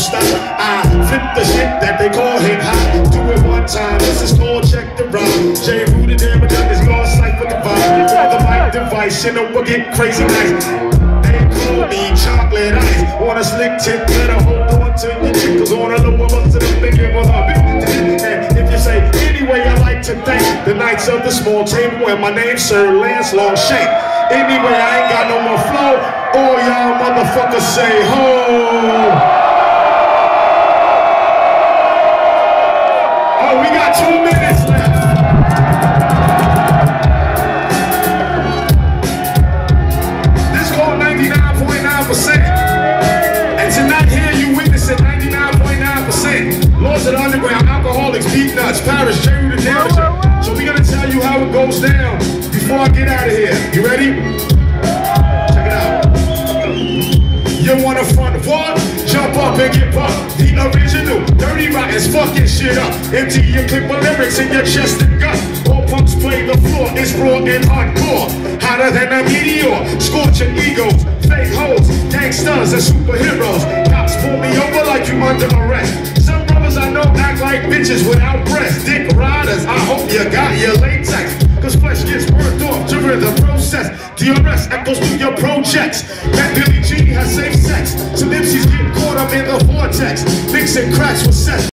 stop. I flip the shit that they call hip hop. Do it one time, this is called check the rhyme. J. Rooted Damn Done is your cipher the vibe. For the mic device, you know we'll get crazy nice. They call me chocolate ice. On a slick tip, better hold on to your chick. Cause on a lower up to the bigger with a big. And if you say, anyway, I like to thank the Knights of the Small Table and my name's Sir Lancelot Shank. Anyway, I ain't got no more flow. All y'all motherfuckers say ho. Oh, we got 2 minutes left. This is called 99.9%. And tonight here you witnessing 99.9%. Laws of the Underground, Alcoholics, Beat Nuts, Paris, J. Rooted Damn Done. So we're gonna tell you how it goes down before I get out of here. You ready? Check it out. You wanna front what? Jump up and get bumped. The original, dirty rottens, fucking shit up. Empty your clip of lyrics in your chest and gut. All punks play the floor, it's raw and hardcore. Hotter than a meteor, scorching egos, fake hoes, gangsters and superheroes. Cops pull me over like you under arrest. Some brothers I know act like bitches without breasts. Dick riders, I hope you got your latex. Cause flesh gets burned off during the process. DRS echoes through your projects. That Billy G has safe sex. Some MCs get caught up in the vortex. Mixing cracks with sex.